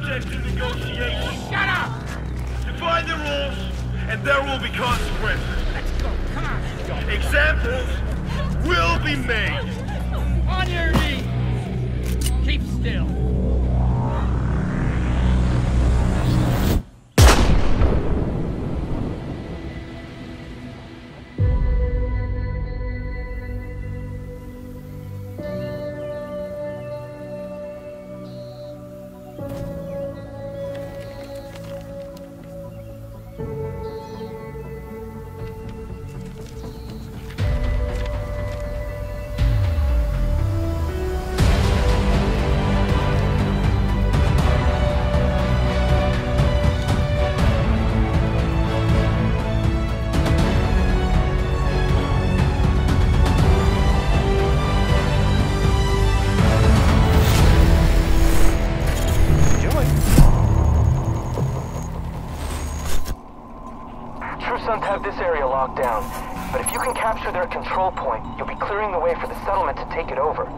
subject to negotiation. Shut up! Define the rules, and there will be consequences. Let's go, come on. Examples will be made. On your knees! Keep still. Have this area locked down, but if you can capture their control point, you'll be clearing the way for the settlement to take it over.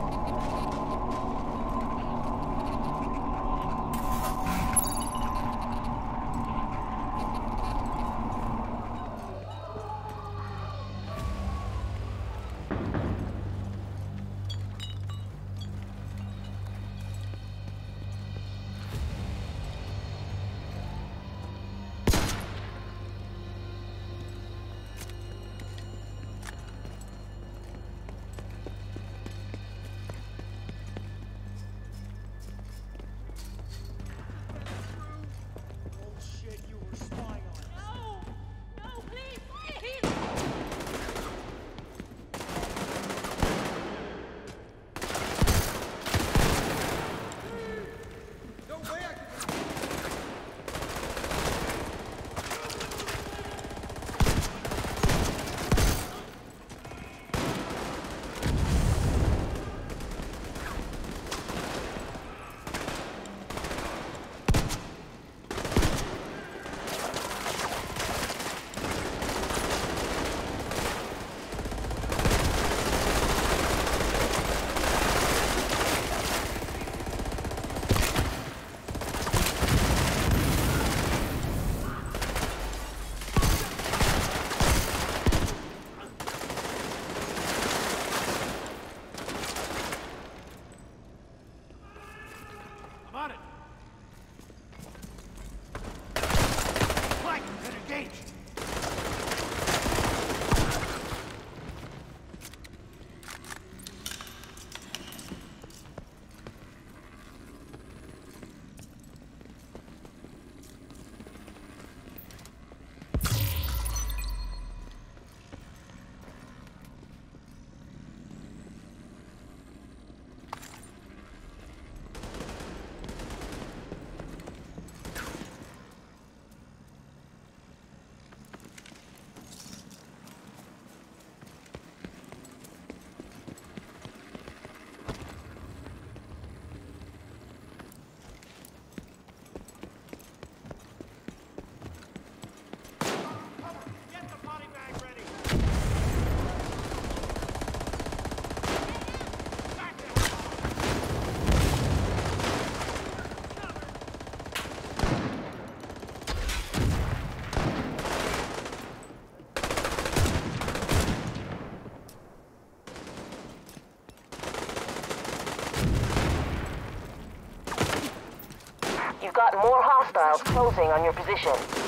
You've got more hostiles closing on your position.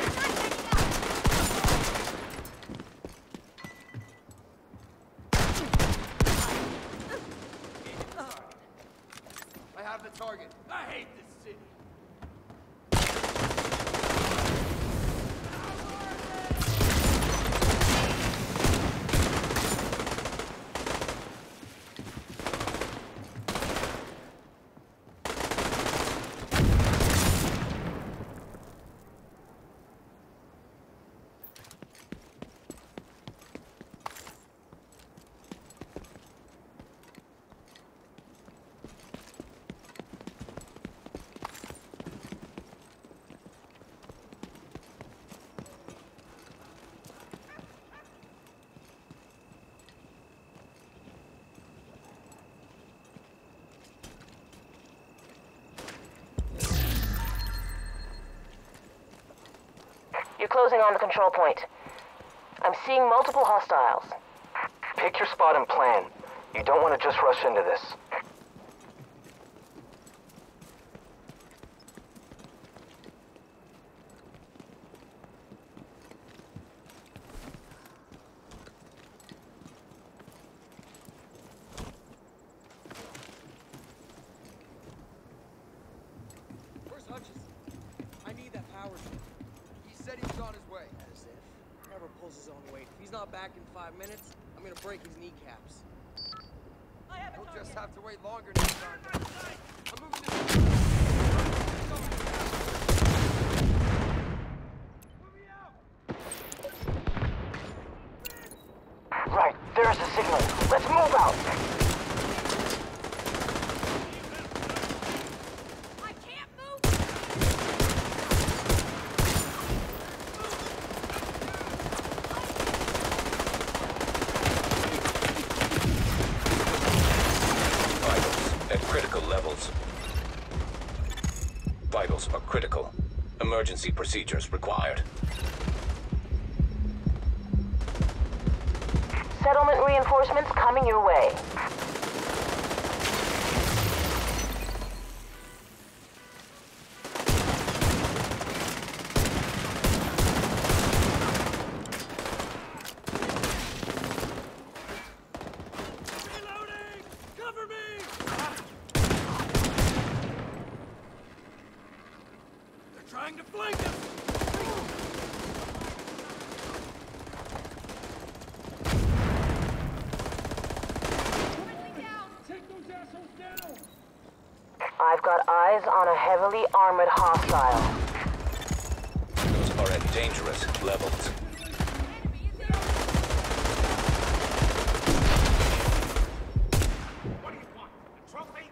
I have the target. I hate this city. closing on the control point. I'm seeing multiple hostiles. Pick your spot and plan. You don't want to just rush into this. Where's Hutchison? I need that power tool. He said he was on his way. As if. Never pulls his own weight. If he's not back in 5 minutes, I'm gonna break his kneecaps. He'll just have to wait longer next time. I'm moving this. Right, there's the signal. Let's move out. I can't move! Vitals at critical levels. Vitals are critical. Emergency procedures required. Settlement reinforcements coming your way. Reloading! Cover me! They're trying to flank us! I've got eyes on a heavily armored hostile. Those are at dangerous levels. What do you want? A trophy?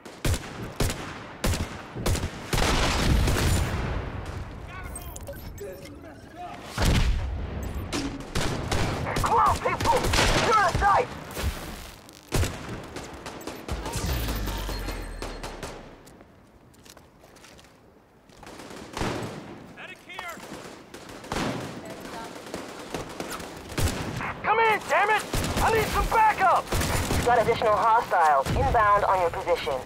Come on, people! You're in sight! Medic here! Come in, damn it! I need some backup! Got additional hostiles inbound on your position.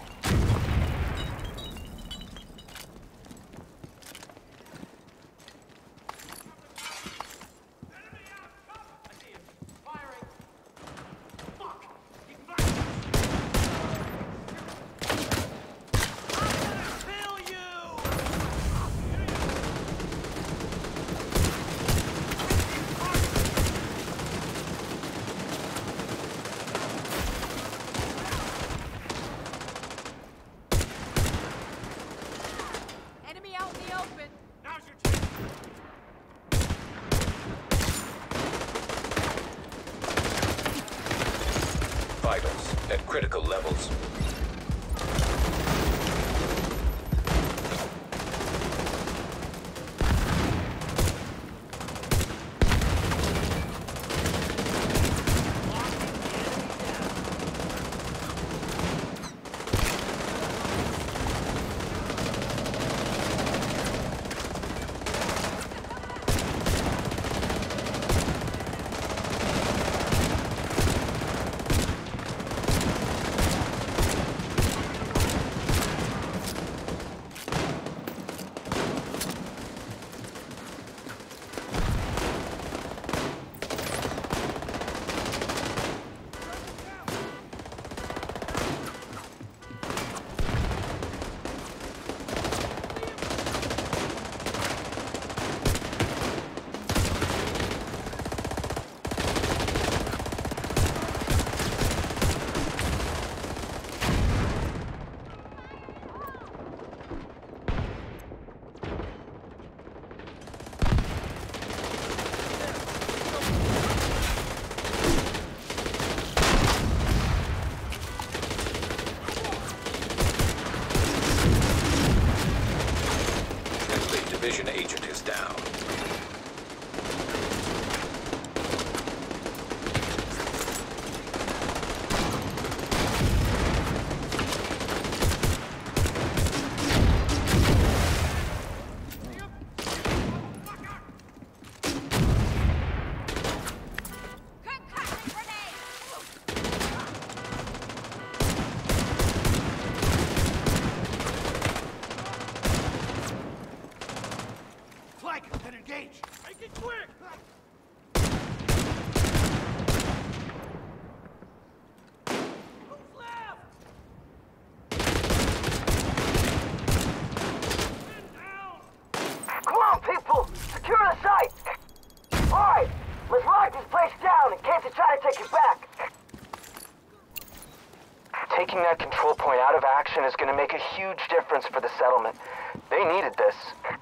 Enemy out in the open! Now's your chance! Vitals at critical levels. Let's lock this place down in case they try to take it back. Taking that control point out of action is going to make a huge difference for the settlement. They needed this.